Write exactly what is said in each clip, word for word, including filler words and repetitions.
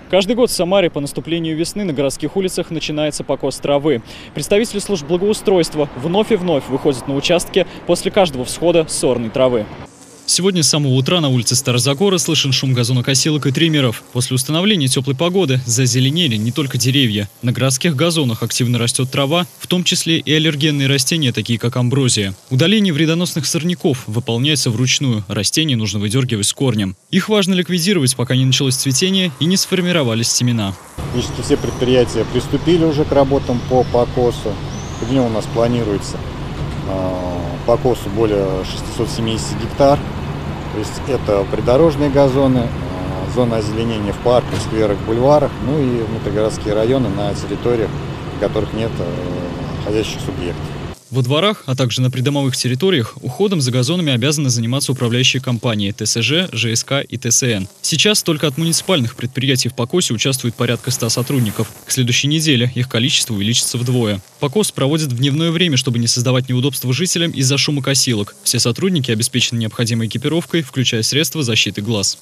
Каждый год в Самаре по наступлению весны на городских улицах начинается покос травы. Представители служб благоустройства вновь и вновь выходят на участки после каждого всхода сорной травы. Сегодня с самого утра на улице Старозагора слышен шум газонокосилок и триммеров. После установления теплой погоды зазеленели не только деревья. На городских газонах активно растет трава, в том числе и аллергенные растения, такие как амброзия. Удаление вредоносных сорняков выполняется вручную. Растения нужно выдергивать с корнем. Их важно ликвидировать, пока не началось цветение и не сформировались семена. Практически все предприятия приступили уже к работам по покосу. К дню у нас планируется по косу более шестисот семидесяти гектар. То есть это придорожные газоны, зона озеленения в парках, скверах, бульварах, ну и внутригородские районы на территориях, в которых нет находящих субъектов. Во дворах, а также на придомовых территориях уходом за газонами обязаны заниматься управляющие компании ТСЖ, ЖСК и ТСН. Сейчас только от муниципальных предприятий в покосе участвует порядка ста сотрудников. К следующей неделе их количество увеличится вдвое. Покос проводят в дневное время, чтобы не создавать неудобства жителям из-за шума косилок. Все сотрудники обеспечены необходимой экипировкой, включая средства защиты глаз.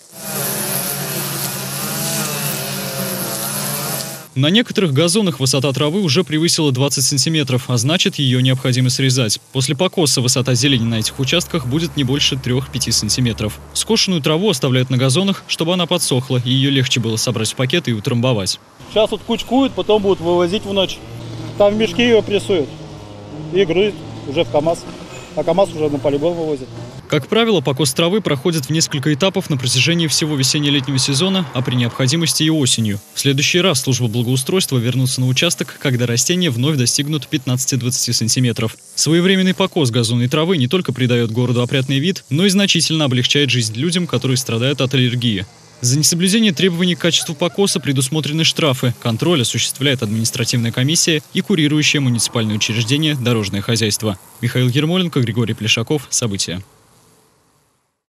На некоторых газонах высота травы уже превысила двадцать сантиметров, а значит, ее необходимо срезать. После покоса высота зелени на этих участках будет не больше трёх-пяти сантиметров. Скошенную траву оставляют на газонах, чтобы она подсохла, и ее легче было собрать в пакеты и утрамбовать. Сейчас вот кучкуют, потом будут вывозить в ночь. Там в мешки ее прессуют и грузят уже в КАМАЗ. А КАМАЗ уже на полигон вывозит. Как правило, покос травы проходит в несколько этапов на протяжении всего весенне-летнего сезона, а при необходимости и осенью. В следующий раз служба благоустройства вернутся на участок, когда растения вновь достигнут пятнадцати-двадцати сантиметров. Своевременный покос газонной травы не только придает городу опрятный вид, но и значительно облегчает жизнь людям, которые страдают от аллергии. За несоблюдение требований к качеству покоса предусмотрены штрафы. Контроль осуществляет административная комиссия и курирующее муниципальное учреждение «Дорожное хозяйство». Михаил Ермоленко, Григорий Плешаков. События.